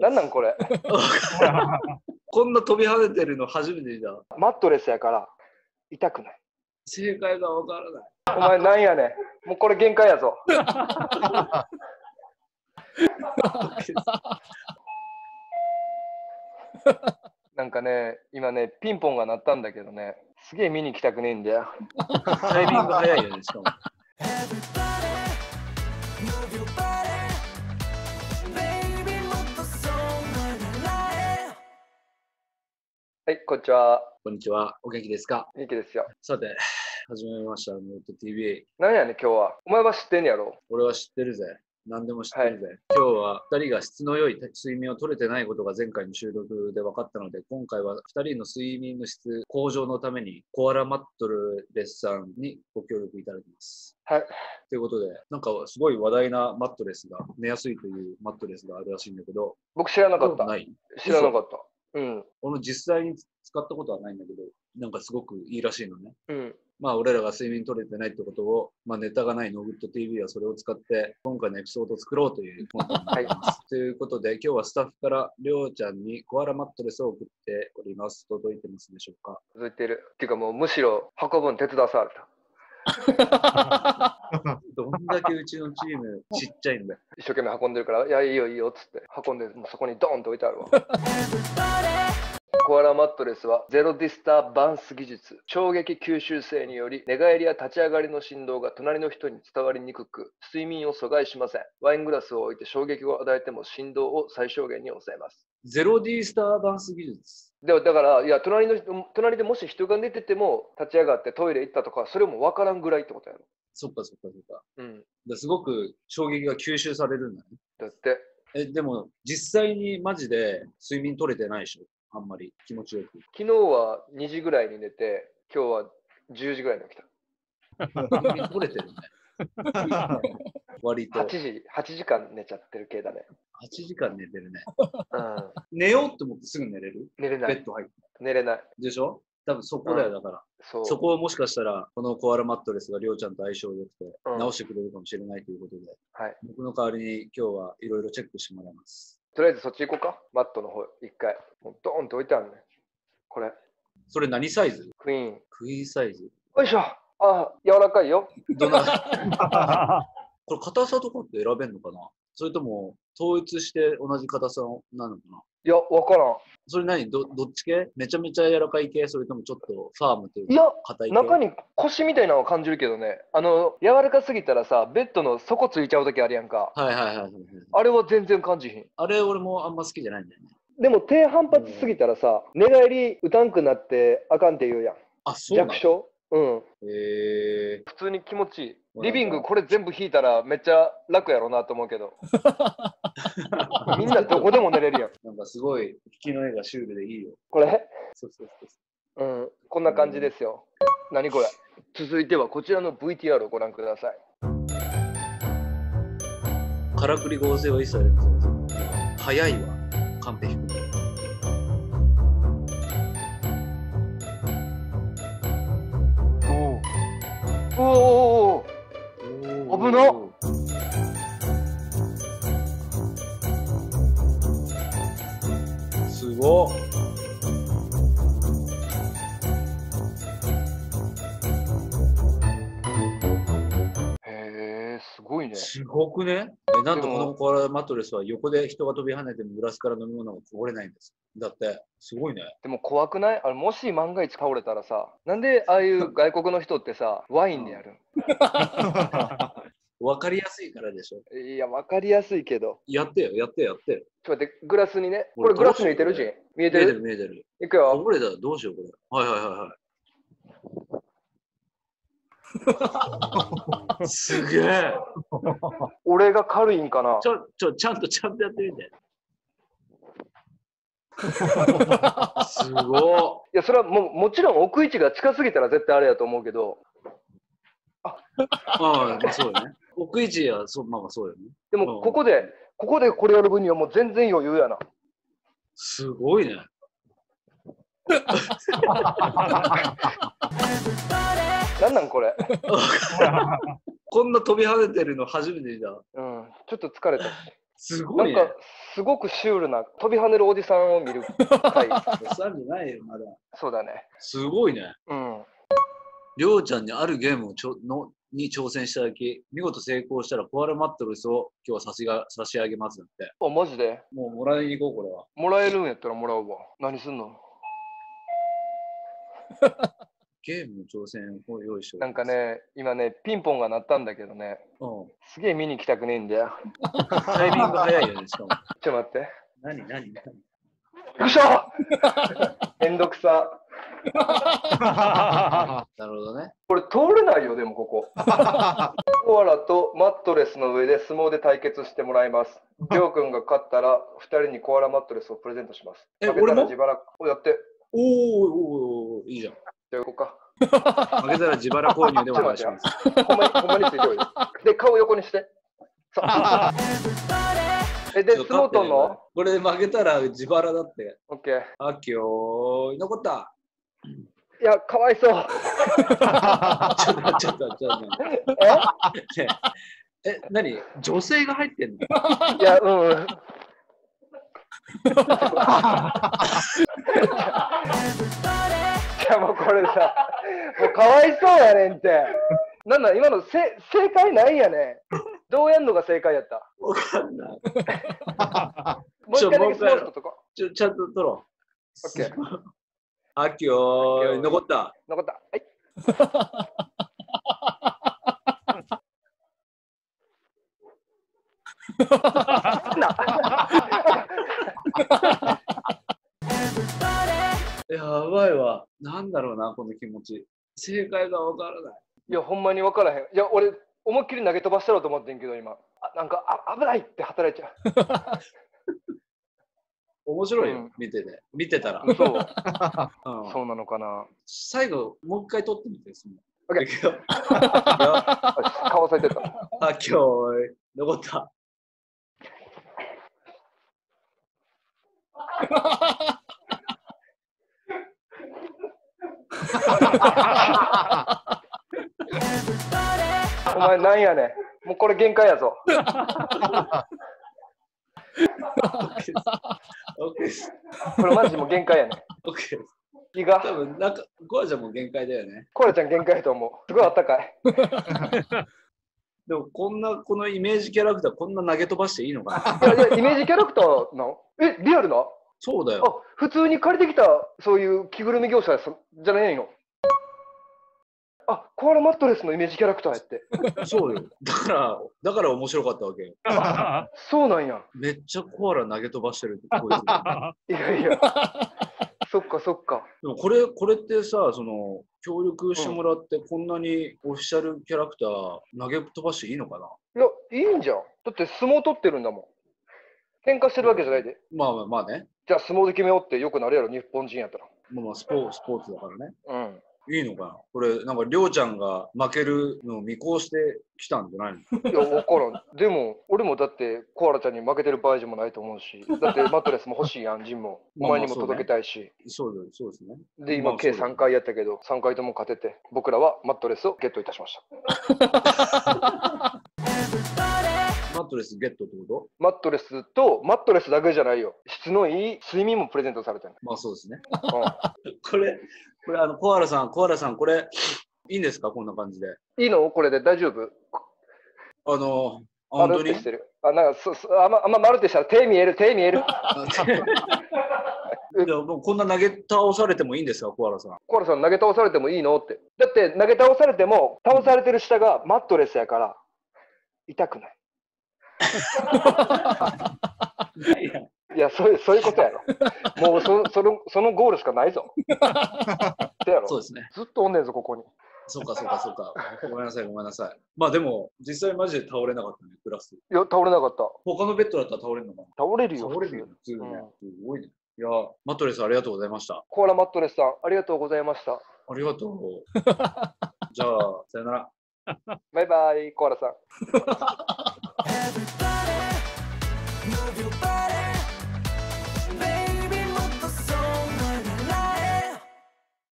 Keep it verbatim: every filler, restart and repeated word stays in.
なんなんこれ。 こんな飛び跳ねてるの初めて見た。 マットレスやから痛くない。 正解がわからない。 お前なんやねん。もうこれ限界やぞ。なんかね、今ね、ピンポンが鳴ったんだけどね、すげえ見に行きたくねえんだよ。 タイミング早いよね、しかも。 はい、こんにちは。 こんにちは。お元気ですか？ 元気ですよ。 さて、始めました、ノート ティーブイ。 なんやねん、今日は。お前は知ってんやろ？ 俺は知ってるぜ。何でも知ってるぜ。はい、今日はふたりが質の良い睡眠を取れてないことが前回の収録で分かったので、今回はふたりの睡眠の質向上のためにコアラマットレスさんにご協力いただきます。 はい。 ということで、なんかすごい話題なマットレスが、寝やすいというマットレスがあるらしいんだけど、 僕知らなかった。 ない？ 知らなかった。うん。 俺も実際に使ったことはないんだけど、なんかすごくいいらしいのね。 うん。まあ俺らが睡眠取れてないってことを、まあネタがないノーグッド ティーブイ はそれを使って今回のエピソードを作ろうというコンテンツになります。はい、ということで今日はスタッフからりょうちゃんにコアラマットレスを送っております。届いてますでしょうか？ 届いてる。っていうかもうむしろ運ぶん手伝わされた。 どんだけうちのチームちっちゃいんだよ。 一生懸命運んでるから、いやいいよいいよっつって運んで、もうそこにドーンと置いてあるわ。コアラマットレスはゼロディスターバンス技術、衝撃吸収性により寝返りや立ち上がりの振動が隣の人に伝わりにくく、睡眠を阻害しません。ワイングラスを置いて衝撃を与えても振動を最小限に抑えます。 ゼロディスターバンス技術でだから、いや隣の隣でもし人が寝てても立ち上がってトイレ行ったとか、それも分からんぐらいってことやろ。 そっかそっかそっか。 うん。 ですごく衝撃が吸収されるんだね。 だって。 え、でも実際にマジで睡眠取れてないでしょ？あんまり気持ちよく。 昨日はにじぐらいに寝て、今日はじゅうじぐらいに起きた。 睡眠取れてるね。割と。 はちじ、はちじかん寝ちゃってる系だね。 はちじかん寝てるね。 うん。 寝ようと思ってすぐ寝れる？ 寝れない。 ベッド入って。 寝れない。 でしょ？多分そこだよ、だから、うん、 そう。 そこをもしかしたら、このコアラマットレスがりょうちゃんと相性良くて、うん、直してくれるかもしれないということで、 はい、 僕の代わりに今日はいろいろチェックしてもらいます。 とりあえずそっち行こうか。マットの方、一回。もうドーンと置いてあるね。これ。 それ何サイズ？ クイーン。 クイーンサイズ。 よいしょ。ああ、柔らかいよ。 どなこれ硬さとかって選べんのかな？それとも統一して同じ硬さなのかな？ いや、わからん。 それ何？ ど, どっち系？めちゃめちゃ柔らかい系？それともちょっとファームというか硬い系？ いや、中に腰みたいなのを感じるけどね。あの、柔らかすぎたらさ、ベッドの底ついちゃうときあるやんか。 はいはいはい、はい。 あれは全然感じひん。 あれ俺もあんま好きじゃないんだよね。 でも低反発すぎたらさ、寝返り打たんくなってあかんって言うやん。 あ、そうなの？ 弱小？うん。 へー。 普通に気持ちいい。リビングこれ全部引いたらめっちゃ楽やろうなと思うけど。みんなどこでも寝れるやん。 なんかすごい引きの絵がシュールでいいよ。 これ？ そうそうそうそう。 うん。こんな感じですよ。うん、何これ？続いてはこちらの ブイティーアール をご覧ください。 からくり合成は一切ありません。早いわ。完璧。 おお、危なっ。 すごっ。 へえ、すごいね。 すごくね。え、なんとこのコアラマットレスは横で人が飛び跳ねてもグラスから飲み物がこぼれないんです。だって、すごいね。 でも怖くない？あれ、もし万が一倒れたらさ、なんでああいう外国の人ってさ、ワインでやるん？ わかりやすいからでしょ。 いや、わかりやすいけど。 やってよ、やってよ、やってよ。 ちょっと待って、グラスにね。これグラス抜いてるし。見えてる？ 見えてる、見えてる。 いくよ。 これだ、どうしよう、これ。はいはいはいはい。すげえ。 俺が軽いんかな？ ちょ、ちょ、ちゃんと、ちゃんとやってみて。すごい。いや、それはもう、もちろん置く位置が近すぎたら絶対あれやと思うけど。 あ、ああ、そうよね。置く位置は、そう、まあまあそうよね。 でも、ここで、ここでこれやる分にはもう全然余裕やな。 すごいね。 なんなんこれ。 こんな飛び跳ねてるの初めて見た。 うん、ちょっと疲れたし。 すごいね。 なんか、すごくシュールな飛び跳ねるおじさんを見る回。 さんじゃないよ、まだ。 そうだね。 すごいね。 うん。 りょうちゃんにあるゲームをちょのに挑戦しただけ、見事成功したらコアラマットレスを今日は差しが差し上げますんで。 あ、マジでもうもらいに行こう、これは。 もらえるんやったらもらうわ。何すんの？ ゲームの挑戦を用意しております。 なんかね、今ね、ピンポンが鳴ったんだけどね、 うん、 すげえ見に行きたくねえんだよ。 タイミング早いよね、しかも。 ちょっと待って。 何、何、何。 よっしゃめんどくさ。 なるほどね。 これ通れないよ、でもここ。コアラとマットレスの上で相撲で対決してもらいます。りょうくんが勝ったらふたりにコアラマットレスをプレゼントします。 え、 負けたら俺も自腹をやって。 おーおーおーいいじゃん。 じゃあ行こうか。 負けたら自腹購入でお願いします。 ほんまに、ほんまについておいで。で、顔横にして。さあ。え、で、相撲取んの？ これで負けたら自腹だって。 オッケー。 あ、きょー、残った。 いや、かわいそう。 ちょっと、ちょっと、ちょっと。ええ、何女性が入ってんの？ いや、うん。いや、もうこれさ、もうかわいそうやねんって。なんだ、今のせ正解ないやねん。どうやんのが正解やった？ わかんない。 もう一回だけスモールとか。 ちょ、ちゃんと取ろう。 オッケー。 あきょー、残った。 残った。はい。 やばいわ。なんだろうな、この気持ち。正解がわからない。 いや、ほんまにわからへん。いや、俺、思いっきり投げ飛ばしたろうと思ってんけど、今。あ、なんか、あ、危ないって働いちゃう。 面白いよ、 うん、 見てて。見てたら。 そう。 うん、 そうなのかな。 最後、もう一回撮ってみてですね。 オッケー。顔されてた。 あ、今日、残った。 お前なんやねん。もうこれ限界やぞ。これマジもう限界やねん。 オッケー。 気が。 多分なんか、コアちゃんも限界だよね。 コアラちゃん限界やと思う。すごいあったかい。 でもこんな、このイメージキャラクター、こんな投げ飛ばしていいのかな。 いやいや、イメージキャラクターなの？え、リアルな？ そうだよ。 あ、普通に借りてきた、そういう着ぐるみ業者じゃないの？あ、コアラマットレスのイメージキャラクターやって。 そうよ。だから、だから面白かったわけよ。 そうなんや。 めっちゃコアラ投げ飛ばしてるってこいつ。 いやいや。そっかそっか。 でもこれ、これってさ、その、協力してもらって、こんなにオフィシャルキャラクター投げ飛ばしていいのかな？ いや、いいんじゃん。だって相撲取ってるんだもん。喧嘩してるわけじゃないで。 まあまあまあね。 じゃあ相撲で決めようってよくなるやろ、日本人やったら。 まあまあスポーツ、スポーツだからね。 うん。 いいのかな？これ、なんか、りょうちゃんが負けるのを見越してきたんじゃないの？ いや、分からん。でも、俺もだってコアラちゃんに負けてる場合じゃもないと思うし、だってマットレスも欲しいやん、ジンも。お前にも届けたいし。 そうです、そうですね。 で、今、計さんかいやったけど、さんかいとも勝てて、僕らはマットレスをゲットいたしました。 マットレスゲットってこと？ マットレスと、マットレスだけじゃないよ。質のいい睡眠もプレゼントされてる。 まあそうですね。 うん、 これ、これ、あの、コアラさん、コアラさん、これ、いいんですか？こんな感じで。 いいの？これで大丈夫？ あの、 本当に？してる。あ、なんかそそあんま、あんま丸ってしたら手見える、手見える。 いやもうこんな投げ倒されてもいいんですか、コアラさん。 コアラさん投げ倒されてもいいのって。だって投げ倒されても倒されてる下がマットレスやから痛くない。いや、そういう、そういうことやろ。もうそそのそのゴールしかないぞ。やろ。 そうですね。 ずっとおんねんぞ、ここに。 そうか、そうか、そうか。ごめんなさい、ごめんなさい。まあでも、実際マジで倒れなかったね、クラス。 いや、倒れなかった。 他のベッドだったら倒れるのかな？ 倒れるよ。 倒れるよ、普通にね。 うん、 すごいね。いや、マットレスありがとうございました。 コアラマットレスさん、ありがとうございました。 ありがとう。じゃあ、さよなら。 バイバイ、コアラさん。